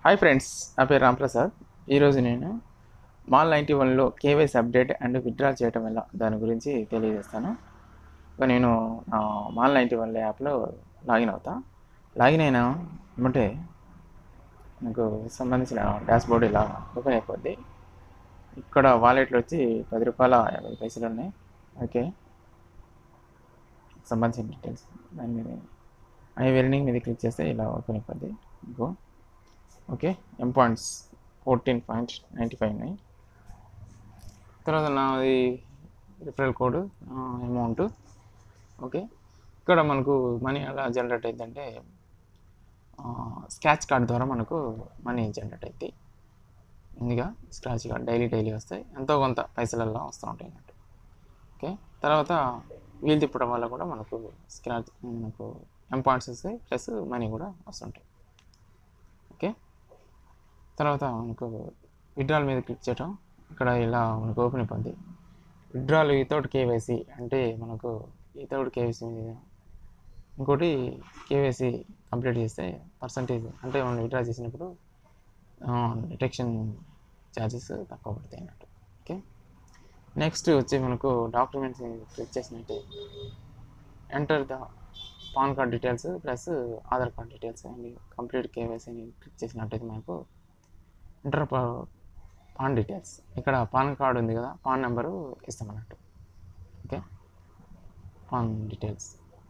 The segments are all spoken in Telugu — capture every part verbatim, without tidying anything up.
హాయ్ ఫ్రెండ్స్, నా పేరు రాంప్రసాద్. ఈరోజు నేను మాల్ నైంటీ వన్లో కేవైసీ అప్డేట్ అండ్ విత్డ్రా చేయటం ఎలా దాని గురించి తెలియజేస్తాను. ఇక నేను ఆ, మాల్ నైంటీ వన్ యాప్లో లాగిన్ అవుతా. లాగిన్ అయినా ఏమంటే నాకు సంబంధించిన డాష్ బోర్డ్ ఇలా ఓపెన్ అయిపోద్ది. ఇక్కడ వాలెట్లో వచ్చి పది రూపాయల యాభై పైసలు ఉన్నాయి. ఓకే, సంబంధించిన డీటెయిల్స్ దాని మీద ఐ వెల్నింగ్ మీద క్లిక్ చేస్తే ఇలా ఓపెన్ అయిపోద్ది. ఇంకో okay, M points fourteen point ninety five ఉన్నాయి. తర్వాత నాది రిఫరల్ కోడ్ అమౌంట్. ఓకే, ఇక్కడ మనకు మనీ ఎలా జనరేట్ అవుతుందంటే స్క్రాచ్ కార్డ్ ద్వారా మనకు మనీ జనరేట్ అవుతాయి. ముందుగా స్క్రాచ్ కార్డ్ డైలీ డైలీ వస్తాయి, ఎంతో కొంత పైసలల్లో వస్తూ ఉంటాయి అన్నట్టు. ఓకే, తర్వాత వీలు తిప్పడం వల్ల కూడా మనకు స్క్రాచ్ మనకు ఎం పాయింట్స్ వస్తాయి, ప్లస్ మనీ కూడా వస్తుంటాయి. ఓకే, తర్వాత మనకు విత్డ్రాల్ మీద క్లిక్ చేయటం. ఇక్కడ ఇలా మనకు ఓపెన్ అయిపోద్ది. విత్డ్రాల్ వితౌట్ కేవైసీ అంటే మనకు వితౌట్ కేవైసీ మీద ఇంకోటి కేవైసీ కంప్లీట్ చేస్తే పర్సంటేజ్ అంటే మనం విత్డ్రా చేసినప్పుడు డిటెక్షన్ ఛార్జెస్ తక్కువ పడతాయి అన్నట్టు. ఓకే, నెక్స్ట్ వచ్చి మనకు డాక్యుమెంట్స్ క్లిక్ చేసినట్టే enter the PAN card details plus Aadhaar card details and complete కేవైసీని క్లిక్ చేసినట్టయితే మనకు ఎంటర్ పాన్ డీటెయిల్స్, ఇక్కడ పాన్ కార్డు ఉంది కదా, పాన్ నెంబరు ఇస్తామన్నట్టు. ఓకే, పాన్ డీటెయిల్స్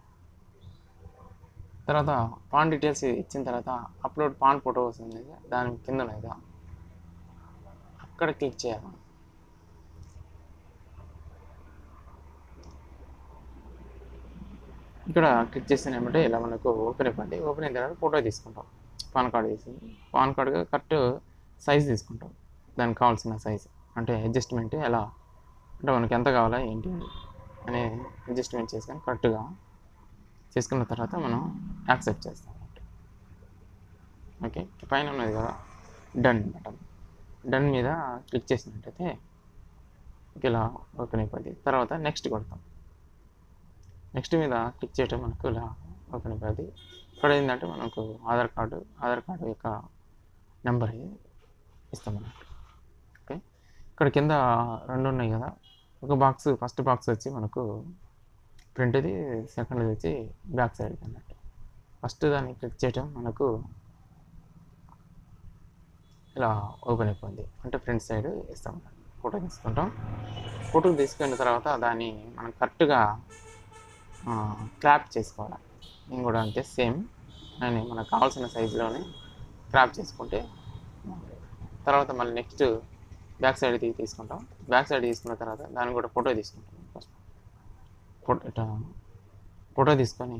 తర్వాత పాన్ డీటెయిల్స్ ఇచ్చిన తర్వాత అప్లోడ్ పాన్ ఫోటో వస్తుంది, దాని కింద లేదా అక్కడ క్లిక్ చేయాలి. ఇక్కడ క్లిక్ చేసిన ఏమంటే ఇలా మనకు ఓపెన్ అయిపోయింది. ఓపెన్ అయిన తర్వాత ఫోటో తీసుకుంటాం. పాన్ కార్డు తీసింది, పాన్ కార్డుగా కరెక్ట్ సైజ్ తీసుకుంటాం, దానికి కావాల్సిన సైజ్ అంటే అడ్జస్ట్మెంట్ ఎలా అంటే మనకి ఎంత కావాలా ఏంటి అనే అడ్జస్ట్మెంట్ చేసుకొని కరెక్ట్గా చేసుకున్న తర్వాత మనం యాక్సెప్ట్ చేస్తాం. ఓకే, పైన ఉన్నది కదా డన్ బటన్, డన్ మీద క్లిక్ చేసినట్టయితే ఇలా ఓపెన్ అయిపోయింది. తర్వాత నెక్స్ట్ కొడతాం. నెక్స్ట్ మీద క్లిక్ చేయటం మనకు ఇలా ఓపెన్ అయిపోయింది. ఇక్కడ ఏంటంటే మనకు ఆధార్ కార్డు ఆధార్ కార్డు యొక్క నెంబర్ ఇస్తాం అన్నట్టు. ఓకే, ఇక్కడ కింద రెండు ఉన్నాయి కదా, ఒక బాక్స్ ఫస్ట్ బాక్స్ వచ్చి మనకు ప్రింట్ది, సెకండ్ది వచ్చి బ్యాక్ సైడ్ అన్నట్టు. ఫస్ట్ దాన్ని క్లిక్ చేయటం మనకు ఇలా ఓపెన్ అయిపోయింది. అంటే ఫ్రంట్ సైడ్ ఇస్తాం, ఫోటో తీసుకుంటాం. ఫోటో తీసుకున్న తర్వాత దాన్ని మనం కరెక్ట్గా క్రాప్ చేసుకోవాలి. నేను కూడా అంతే సేమ్ అని మనకు కావాల్సిన సైజులోనే క్రాప్ చేసుకుంటే తర్వాత మళ్ళీ నెక్స్ట్ బ్యాక్ సైడ్ తీసుకుంటాం. బ్యాక్ సైడ్ తీసుకున్న తర్వాత దాన్ని కూడా ఫోటో తీసుకుంటాం. ఫస్ట్ ఫోటో ఇట్లా ఫోటో తీసుకొని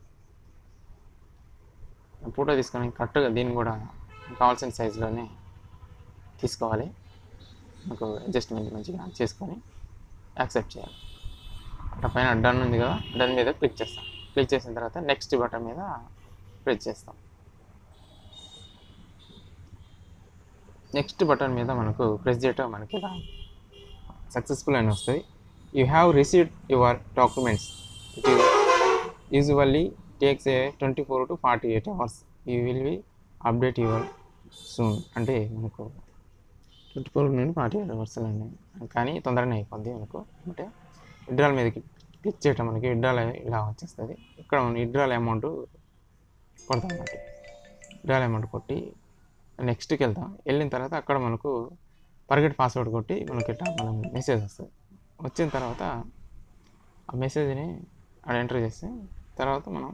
ఫోటో తీసుకొని కరెక్ట్గా దీన్ని కూడా కావాల్సిన సైజులోనే తీసుకోవాలి. మనకు అడ్జస్ట్మెంట్ మంచిగా చేసుకొని యాక్సెప్ట్ చేయాలి. అట్లా పైన డన్ ఉంది కదా, డన్ మీద క్లిక్ చేస్తాం. క్లిక్ చేసిన తర్వాత నెక్స్ట్ బటన్ మీద ప్రెస్ చేస్తాం. నెక్స్ట్ బటన్ మీద మనకు ప్రెస్ చేయటం మనకి ఇలా సక్సెస్ఫుల్ అని వస్తుంది. You have received your documents, it usually takes a twenty four to forty eight hours, you will be update your soon అంటే మనకు ట్వంటీ ఫోర్ నుండి ఫార్టీ ఎయిట్ అవర్స్ అండి, కానీ తొందరనే అయిపోద్ది మనకు. అంటే విత్డ్రాల్ మీద క్లిక్ చేయటం మనకి విత్డ్రాల్ ఇలా వచ్చేస్తుంది. ఇక్కడ మనం విత్డ్రాల్ అమౌంట్ కొడతాం అన్నట్టు. విత్డ్రాల్ అమౌంట్ కొట్టి నెక్స్ట్కి వెళ్తాం. వెళ్ళిన తర్వాత అక్కడ మనకు ఫర్గెట్ పాస్వర్డ్ కొట్టి మనకి ఇట్లా మనం మెసేజ్ వస్తుంది. వచ్చిన తర్వాత ఆ మెసేజ్ని అక్కడ ఎంటర్ చేస్తే తర్వాత మనం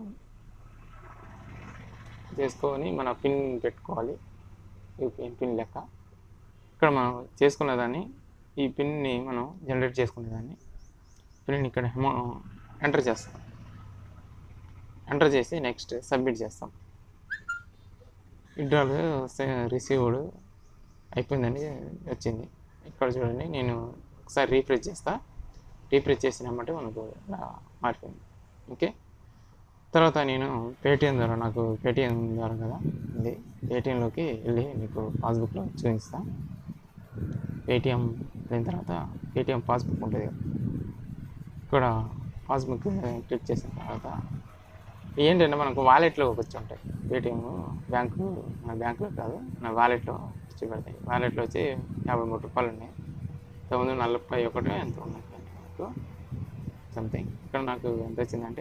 చేసుకొని మన పిన్ పెట్టుకోవాలి. యూపీఐ పిన్ లెక్క ఇక్కడ మనం చేసుకున్న దాన్ని, ఈ పిన్ని మనం జనరేట్ చేసుకునే దాన్ని పిన్ ఇక్కడ ఎంటర్ చేస్తాం. ఎంటర్ చేసి నెక్స్ట్ సబ్మిట్ చేస్తాం. విత్డ్రాల్ రిసీవ్డ్ అయిపోయిందని వచ్చింది. ఇక్కడ చూడండి, నేను ఒకసారి రీఫ్రెష్ చేస్తా. రీఫ్రెష్ చేసినామంటే మనకు ఇలా మారిపోయింది. ఓకే, తర్వాత నేను పేటిఎం ద్వారా, నాకు పేటిఎం ద్వారా కదా ఇది, పేటిఎంలోకి వెళ్ళి మీకు పాస్బుక్లో చూపిస్తా. పేటిఎం అయిన తర్వాత పేటిఎం పాస్బుక్ ఉంటుంది కదా, ఇక్కడ పాస్బుక్ క్లిక్ చేసిన తర్వాత ఏంటంటే మనకు వాలెట్లో కూర్చుంటాయి. పేటిఎం బ్యాంకు మన బ్యాంకులో కాదు, నా వాలెట్లో వచ్చి పడతాయి. వాలెట్లో వచ్చి యాభై మూడు రూపాయలు ఉన్నాయి. ఇంతకుముందు నలభై ఒకటి ఎంత ఉన్నాయి నాకు సంథింగ్. ఇక్కడ నాకు ఎంత వచ్చిందంటే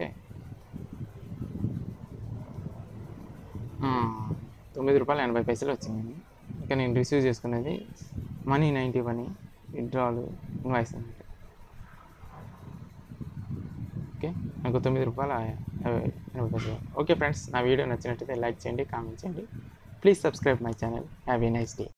తొమ్మిది రూపాయలు ఎనభై పైసలు వచ్చింది. ఇంకా నేను రిసీవ్ చేసుకునేది money ninety money withdrawal invoice అన్నమాట. ఓకే, నాకు తొమ్మిది రూపాయల ఎనభై పైసలు. ఓకే ఫ్రెండ్స్, నా వీడియో నచ్చినట్టయితే లైక్ చేయండి, కామెంట్ చేయండి. Please subscribe my channel. Have a nice day.